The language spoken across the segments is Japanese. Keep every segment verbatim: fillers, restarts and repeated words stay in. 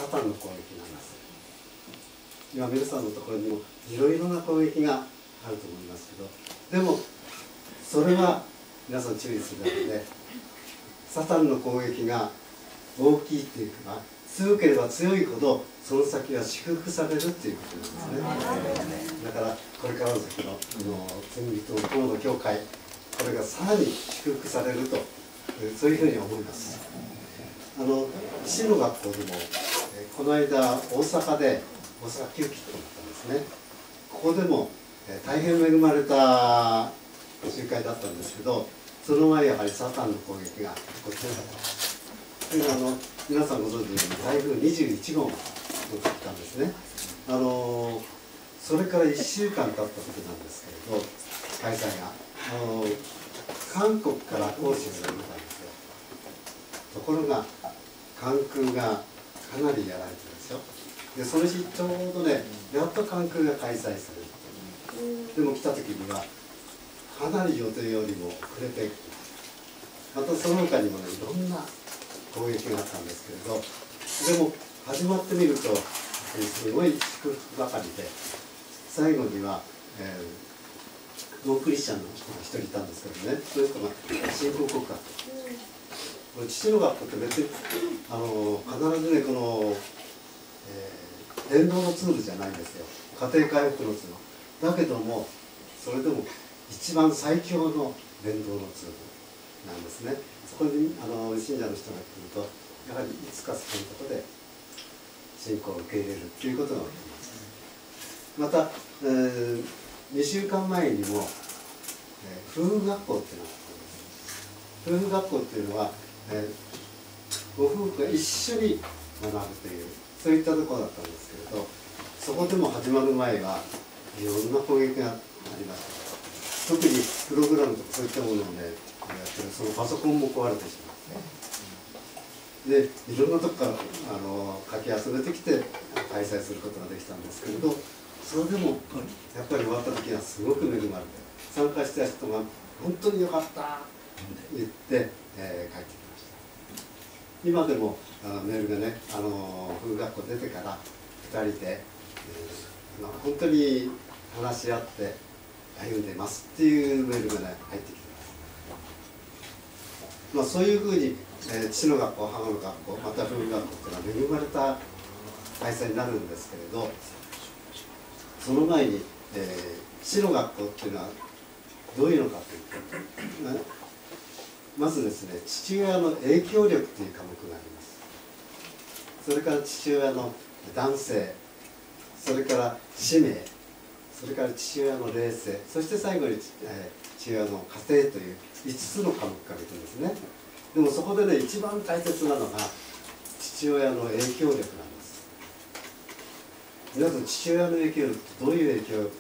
タンの攻撃なんです。今皆さんのところにもいろいろな攻撃があると思いますけど、でもそれは皆さん注意するだけで、サタンの攻撃が大きいっていうか、強ければ強いほどその先は祝福されるっていうことなんですね。だからこれからの先の罪人の友の教会、これがさらに祝福されると、そういうふうに思います。あの父の学校でもこの間大阪で大阪旧期となったんですね。ここでも大変恵まれた集会だったんですけど、その前やはりサタンの攻撃が結構強かったんです。というのはあの皆さんご存知のように台風にじゅういちごうが乗ってきたんですね。あのそれからいっしゅうかん経った時なんですけれど、開催があの韓国から講師が出たんですよ。ところが関空がかなりやられてるんですよ。でその日ちょうどね、やっと関空が開催される。でも来た時にはかなり予定よりも遅れて、またその他にもね、いろんな攻撃があったんですけれど、でも始まってみるとすごい祝福ばかりで、最後には、えー、ノンクリスチャンの人が一人いたんですけどね、そういう人が信仰告白。これ父の学校って別にあの必ずね、この、えー、伝道のツールじゃないんですよ。家庭回復のツールだけども、それでも一番最強の伝道のツールなんですね。そこにあの信者の人が来ると、やはりいつかそのことで信仰を受け入れるということが起きます。また、えー、にしゅうかんまえにも、えー、夫婦学校っていうのがあったんです。夫婦学校っていうのは、えー、ご夫婦が一緒に学ぶという、そういったところだったんですけれど、そこでも始まる前はいろんな攻撃がありました。特にプログラムとかそういったものをね、やってるそのパソコンも壊れてしまって、でいろんなとこからあのかき集めてきて開催することができたんですけれど、それでもやっぱり終わった時はすごく恵まれて、参加した人が本当によかったって言って、えー、帰ってきました。今でもあのメールがね、あの夫婦学校出てからふたりで、えーまあ、本当に話し合って歩んでますっていうメールがね入ってきてます。まあ、そういうふうに、えー、父の学校、母の学校、また夫婦学校というのは恵まれた開催になるんですけれど、その前に、えー、父の学校っていうのはどういうのかというと、ね、まずですね、父親の影響力という科目があります。それから父親の男性、それから使命、それから父親の霊性、そして最後に、えー、父親の家庭といういつつの科目からいくんですね。でもそこでね、一番大切なのが父親の影響力なんです。皆さん、父親の影響力ってどういう影響あるでしょうか。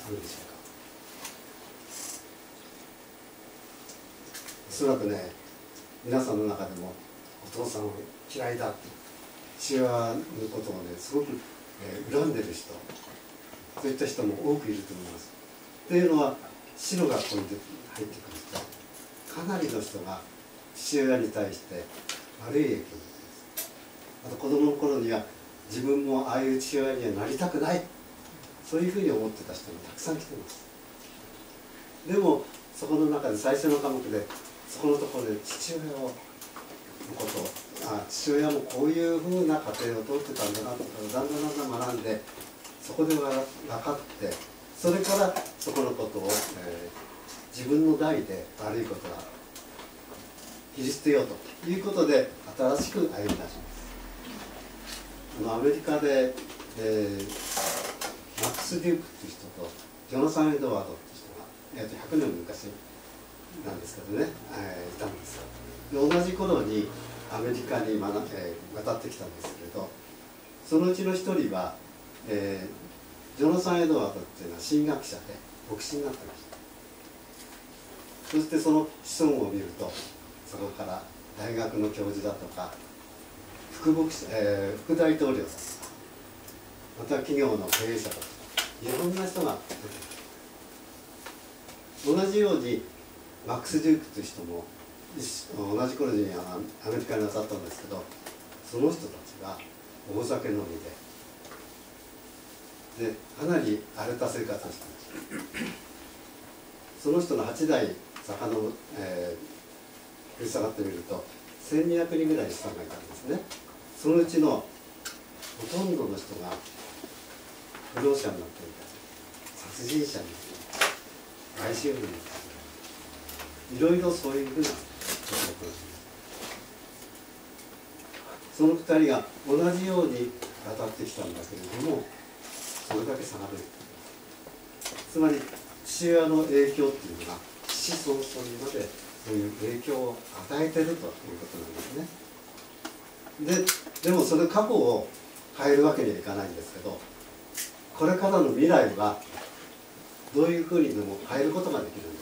おそらくね、皆さんの中でもお父さんを嫌いだって、父親のことをねすごく、えー、恨んでる人、そういった人も多くいると思います。というのは、父の学校に入ってくるとかなりの人が父親に対して悪い影響を受けます。あと子供の頃には自分もああいう父親にはなりたくない、そういうふうに思ってた人もたくさん来ています。でもそこの中で最初の科目でそこのところで父親をのことあ父親もこういうふうな家庭を通ってたんだなとかだんだんだんだん学んで、そこで分かって、それからそこのことを、えー、自分の代で悪いことは切り捨てようということで新しく歩み出します。あのアメリカで、えー、マックス・デュークっていう人とジョナサン・エドワードっていう人が、えー、とひゃくねん昔なんですけどね、えー、いたんですよ。で同じ頃にアメリカに学、えー、渡ってきたんですけれど、そのうちの一人は、えー、ジョナサン・エドワードっていうのは神学者で牧師になってました。そしてその子孫を見ると、そこから大学の教授だとか副牧師、えー、副大統領だとか、また企業の経営者だとか、いろんな人が出てくる。同じようにマックス・デュークという人も同じ頃にアメリカに渡ったんですけど、その人たちが大酒飲みででかなり荒れた生活をしてました。その人のはちだい遡、えー、掘り下がってみるとせんにひゃくにんぐらいの資産がいたんですね。そのうちのほとんどの人が不動者になっていた、殺人者になっていた、売春婦になっていた、いろいろそういうふうなことを起こりました。そのふたりが同じように渡ってきたんだけれども、それだけ差が出てくる。つまり父親の影響っていうのが子孫孫にまでそういう影響を与えてるということなんですね。で、でもそれ過去を変えるわけにはいかないんですけど、これからの未来はどういうふうにでも変えることができるんです。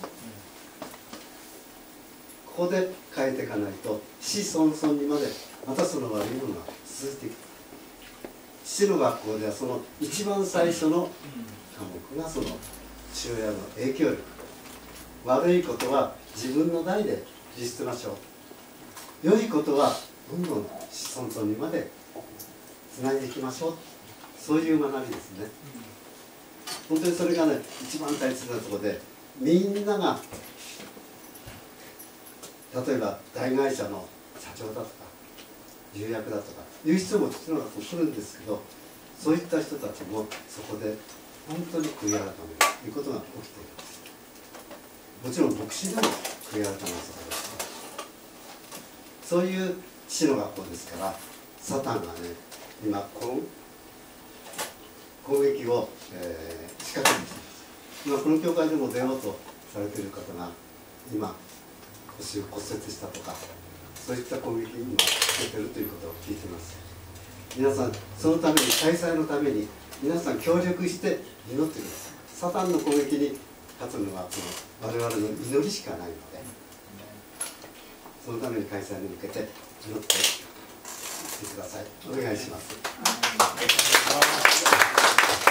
ここで変えていかないと子孫孫にまでまたその悪いものが続いていく。父の学校ではその一番最初の科目がその父親の影響力。悪いことは自分の代で律しましょう。良いことはどんどん子孫孫にまでつないでいきましょう。そういう学びですね。本当にそれがね一番大切なところで、みんなが例えば大会社の社長だとか重役だとかいう人も父の学校来るんですけど、そういった人たちもそこで本当に悔い改めるということが起きています。もちろん牧師でも悔い改めるそうです。そういう父の学校ですから、サタンがね今攻撃を、えー、仕掛けてきています。今この教会でも出ようとされている方が今腰を骨折したとか、そういった攻撃に今受けているということを聞いています。皆さんそのために、開催のために皆さん協力して祈ってください。サタンの攻撃に勝つのはその我々の祈りしかないので、そのために開催に向けて祈っていってください。お願いします。